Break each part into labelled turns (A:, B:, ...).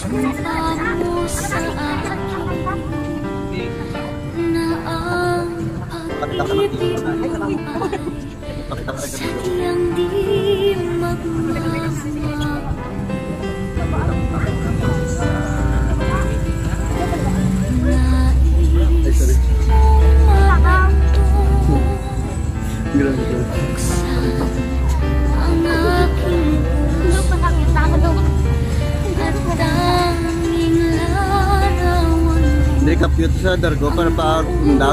A: Hindi kapit sa dargo para paundag.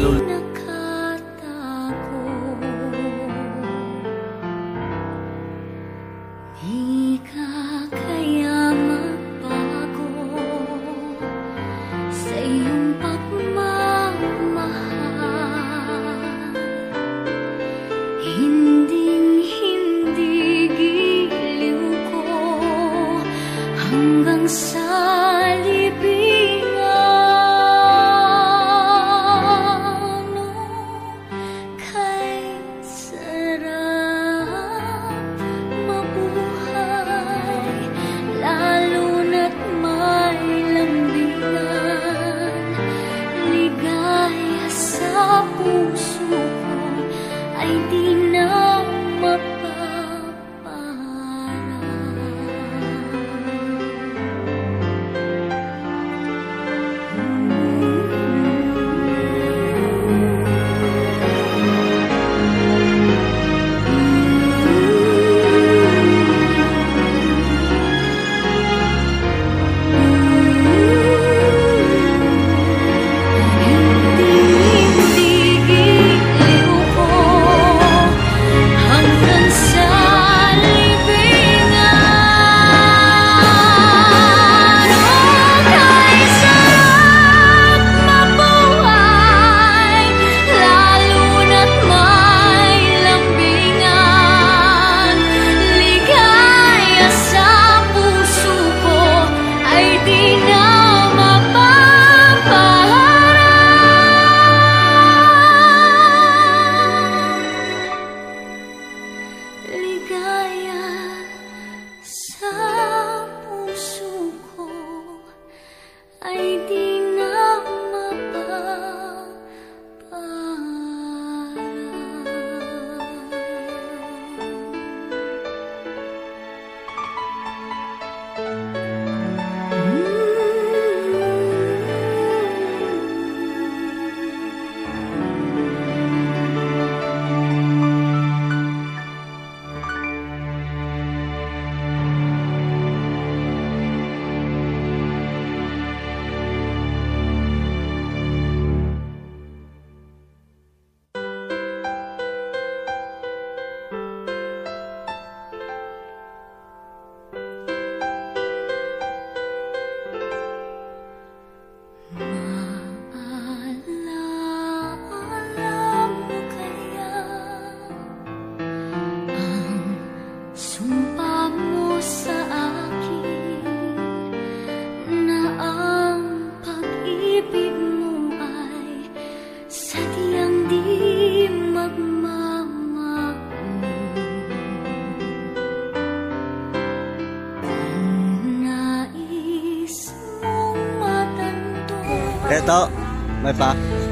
A: Eto, may pa.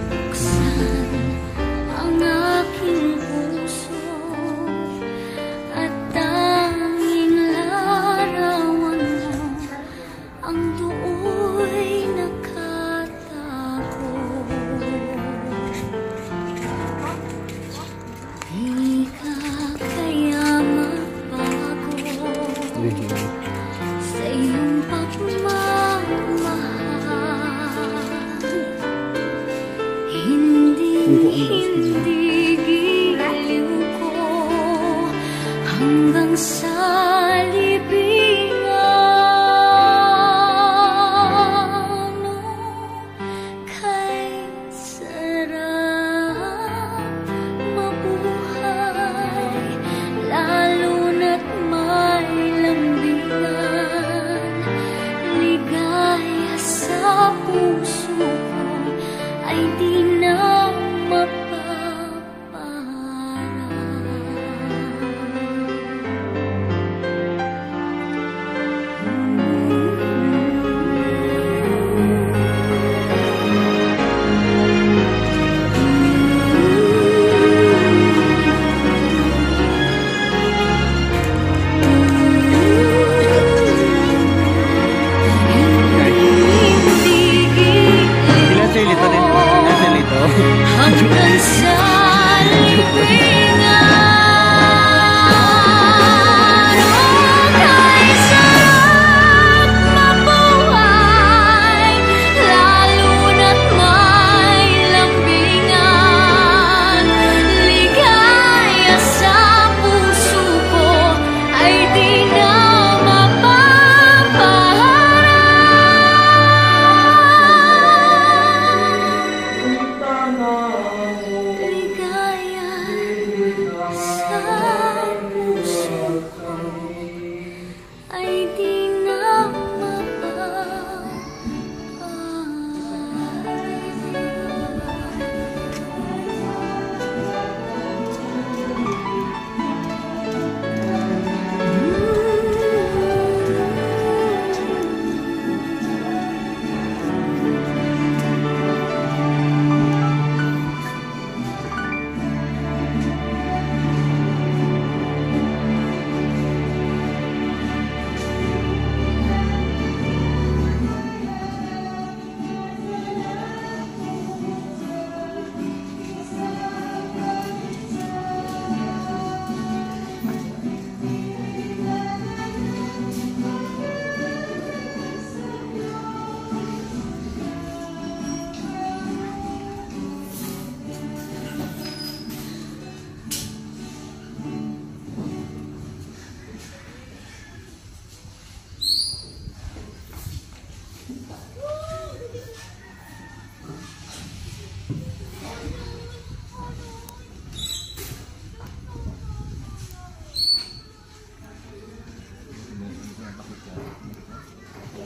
B: Ang aking puso at tanging larawan mo, ang do'y nakatago. Di ka kaya magbago sa iyong pagmamahal. Hindi giliw ko hanggang sa libingan. Kay sarap mabuhay, lalo na't may lambingan. Ligaya sa puso ko ay di na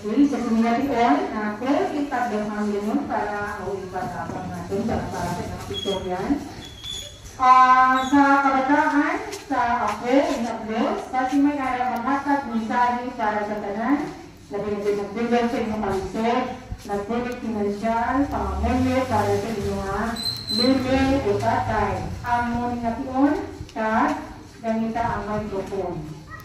C: Okay, so sinigatian, close ipat daw ang limon para maulipat ang natin para ng pictorial. Sa kabataan, sa ako, inablos, kasi may makakatag mensahe para sa tanan, na nagbibigay sa inyong kalisod, nagbulit financial, pangamunyo para sa inyong lili o tatay. Ang muning nation, gamita ang microphone.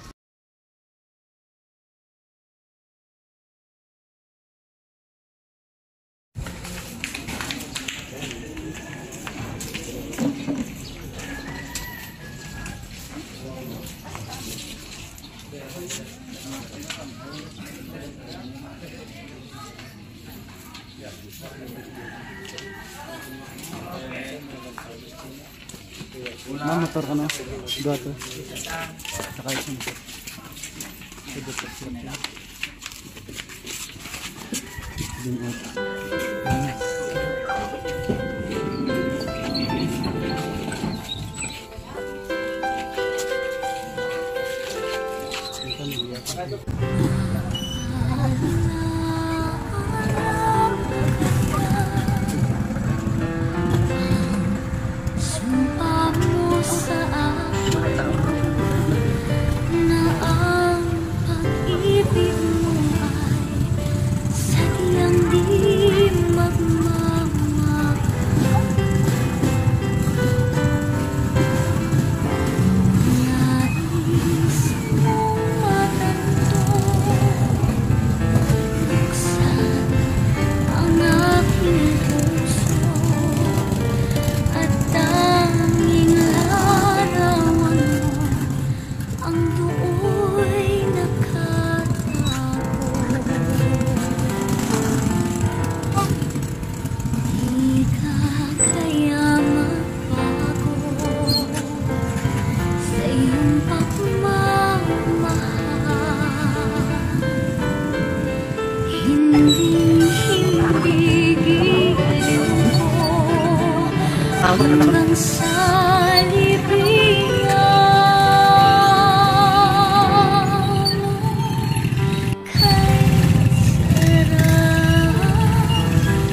A: Motor ka na. Gato. Sakay sa motor.
B: Sumpa mo sa akin na ang pag-ibig mo ay sadyang di magmamahal. Nais mong matanto, buksan ang aking puso at tanging larawan mo ang do'y nakatago. Di ka kaya magbago sa iyong pagmamahal. Hindi gigilin ko hanggang sa libingan. Kahit sarap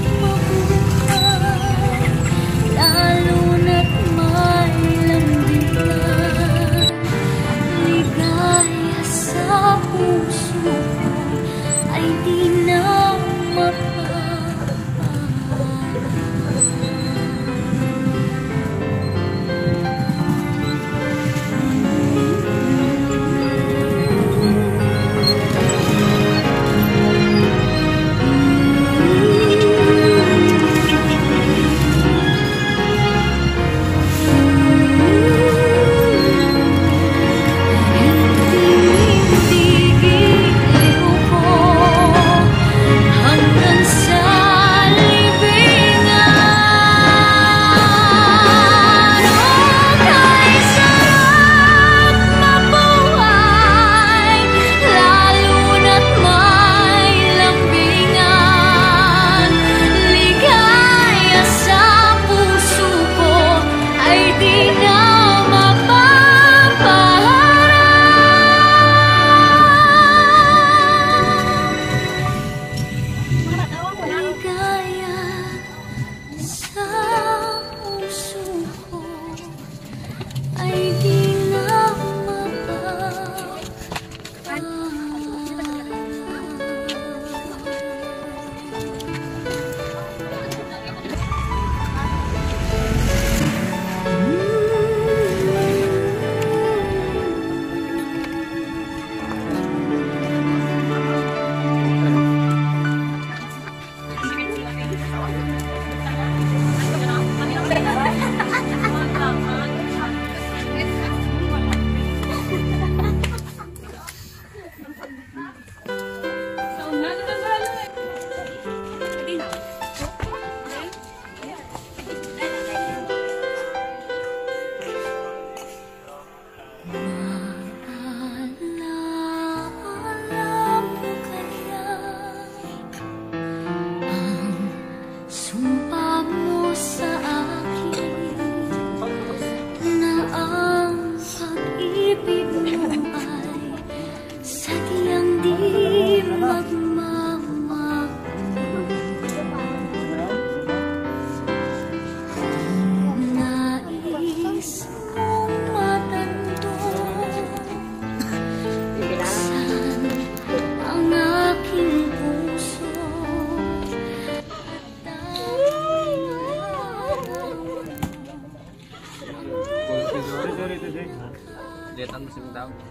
B: mabuhay, lalo na't may lambigan. Ligaya sa puso ko ay di na mapapahal.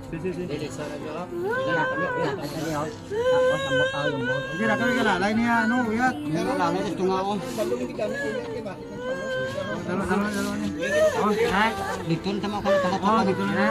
A: Sige na kami kalalay niya, ano, uyat. Dalawa niya. Oh, ha? Dito na tama ko na tama. Oh, dito na.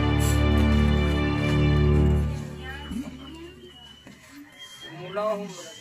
D: Mula